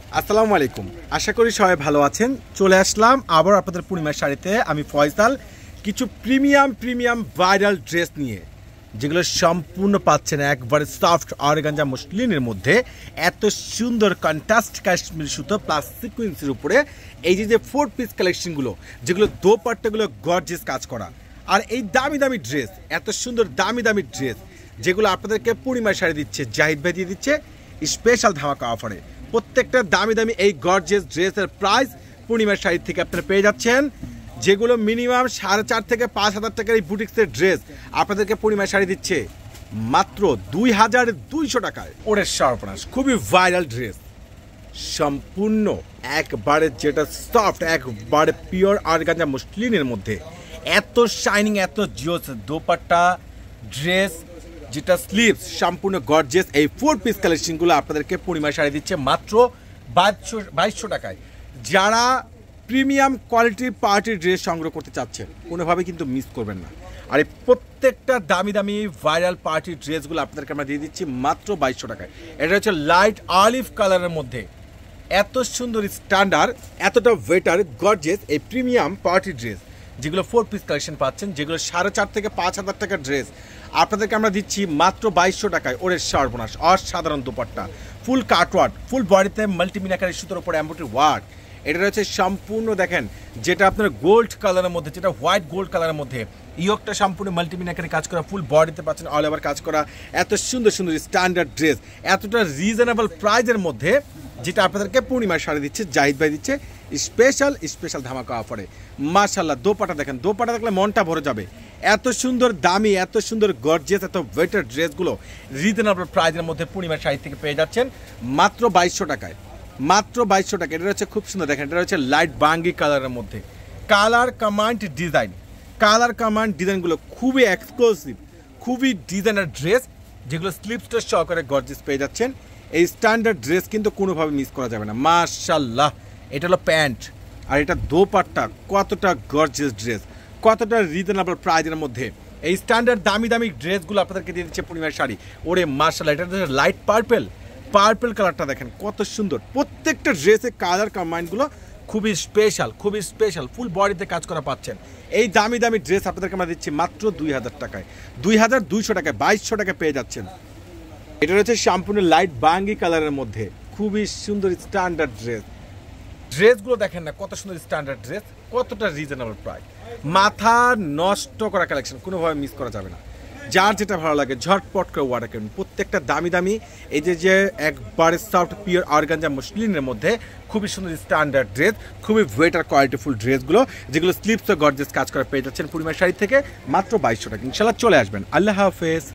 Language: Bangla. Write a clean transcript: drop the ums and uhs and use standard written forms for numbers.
আসসালামু আলাইকুম। আশা করি সবাই ভালো আছেন। চলে আসলাম আবার আপনাদের পূর্ণিমার শাড়িতে। আমি ফয়সাল। কিছু প্রিমিয়াম ভাইরাল ড্রেস নিয়ে, যেগুলো সম্পূর্ণ পাচ্ছেন একবারে সফট অর্গানজা মসলিনের মধ্যে, এত সুন্দর কন্ট্রাস্ট কাশ্মীর সুতো প্লাস সিকুয়েন্সের উপরে এই যে 4 পিস কালেকশনগুলো, যেগুলো দোপাট্টাগুলো গর্জিয়াস কাজ করা, আর এই দামি ড্রেস, এত সুন্দর দামি ড্রেস যেগুলো আপনাদেরকে পূর্ণিমার শাড়ি দিচ্ছে, জাহিদ ভাই দিয়ে দিচ্ছে স্পেশাল ধামাকা অফারে। প্রত্যেকটা দামি এই গর্জিয়াস ড্রেসের প্রাইস পূর্ণিমার শাড়ি থেকে আপনারা পেয়ে যাচ্ছেন, যেগুলো মিনিমাম 4,500 থেকে 5,000 টাকার এই বুটিক্সের ড্রেস আপনাদেরকে পূর্ণিমার শাড়ি দিচ্ছে মাত্র 2,200 টাকায়। ওরে সর্বনাশ, খুবই ভাইরাল ড্রেস, সম্পূর্ণ একবারে যেটা সফট, একবারে পিওর অর্গানজা মসলিনের মধ্যে, এত শাইনিং, এত জিওস দোপাট্টা ড্রেস, যেটা স্লিভস সম্পূর্ণ গর্জিয়াস। এই 4 পিস কালেকশনগুলো আপনাদেরকে পূর্ণিমার শাড়ি দিচ্ছে মাত্র 2,200 টাকায়। যারা প্রিমিয়াম কোয়ালিটির পার্টির ড্রেস সংগ্রহ করতে চাচ্ছেন, কোনোভাবে কিন্তু মিস করবেন না। আর এই প্রত্যেকটা দামি ভাইরাল পার্টির ড্রেসগুলো আপনাদেরকে আমরা দিয়ে দিচ্ছি মাত্র 2,200 টাকায়। এটা হচ্ছে লাইট অলিভ কালারের মধ্যে এত সুন্দর স্ট্যান্ডার্ড, এতটা ওয়েটার গর্জিয়াস এই প্রিমিয়াম পার্টি ড্রেস, যেগুলো 4 পিস কালেকশন পাচ্ছেন, যেগুলো 4,500 থেকে 5,000 টাকার ড্রেস আপনাদেরকে আমরা দিচ্ছি মাত্র 2,200 টাকায়। ওরে সর্বনাশ, অসাধারণ দুপাট্টা, ফুল কাটওয়ার্ক, ফুল বডিতে মাল্টিমিনাকারি সুতোর উপরে এমব্রয়ডারি ওয়ার্ক। এটা রয়েছে সম্পূর্ণ, দেখেন, যেটা আপনার গোল্ড কালারের মধ্যে, যেটা হোয়াইট গোল্ড কালারের মধ্যে, ইয়কটা সম্পূর্ণ মাল্টিমিনাকারি কাজ করা, ফুল বডিতে পাচ্ছেন অল ওভার কাজ করা, এত সুন্দর স্ট্যান্ডার্ড ড্রেস, এতটা রিজনেবল প্রাইজের মধ্যে, যেটা আপনাদেরকে পূর্ণিমার শাড়ি দিচ্ছে, জাহিদ ভাই দিচ্ছে স্পেশাল ধামাকা অফারে। মাশাআল্লাহ, দোপাটা দেখেন, দোপাটা দেখলে মনটা ভরে যাবে। এত সুন্দর দামি, এত সুন্দর গর্জিয়াস, এত ওয়েটার ড্রেসগুলো রিজনেবল প্রাইজের মধ্যে পূর্ণিমার শাড়ি থেকে পেয়ে যাচ্ছেন মাত্র 2,200 টাকায়। মাত্র 2,200 টাকা। এটা হচ্ছে খুব সুন্দর, দেখেন, এটা হচ্ছে লাইট বাঙ্গি কালারের মধ্যে, কালার কমান্ড ডিজাইনগুলো খুবই এক্সক্লুসিভ, খুবই ডিজাইনার ড্রেস, যেগুলো স্লিপসটা সহকারে গর্জিয়াস পেয়ে যাচ্ছেন। এই স্ট্যান্ডার্ড ড্রেস কিন্তু কোনোভাবে মিস করা যাবে না। মাশাআল্লাহ, এটা হলো প্যান্ট, আর এটা দোপাট্টা, কতটা গর্জিয়াস ড্রেস, কতটা রিজনেবল প্রাইজের মধ্যে এই স্ট্যান্ডার্ড দামি ড্রেসগুলো আপনাদেরকে দিয়ে দিচ্ছে পূর্ণিমার শাড়ি। ওরে মাশাআল্লাহ, এটা লাইট পার্পেল কালারটা দেখেন কত সুন্দর। প্রত্যেকটা ড্রেসের কালার কম্বাইনগুলো খুবই স্পেশাল, ফুল বডিতে কাজ করা পাচ্ছেন। এই দামি ড্রেস আপনাদেরকে আমরা দিচ্ছি মাত্র 2,000 টাকায়, 2,200 টাকায়, 2,200 টাকায় পেয়ে যাচ্ছেন। এটা রয়েছে সম্পূর্ণ লাইট বাঙ্গি কালারের মধ্যে, খুবই সুন্দর স্ট্যান্ডার্ড ড্রেসগুলো দেখেন না, কত সুন্দর স্ট্যান্ডার্ড ড্রেস, কতটা রিজনেবল প্রাইস, মাথা নষ্ট করা কালেকশন, কোনোভাবে মিস করা যাবে না। যার যেটা ভালো লাগে ঝটপট করে অর্ডার করুন। প্রত্যেকটা দামি এই যে একবারে সফট পিওর অর্গানজা মসলিনের মধ্যে খুবই সুন্দর স্ট্যান্ডার্ড ড্রেস, খুবই ওয়েটার কোয়ালিটিফুল ড্রেসগুলো, যেগুলো স্লিপস ও গর্জিয়াস কাজ করে পেয়ে যাচ্ছেন পূর্ণিমার শাড়ি থেকে মাত্র 2,200 টাকা। ইনশাআল্লাহ চলে আসবেন। আল্লাহ হাফেজ।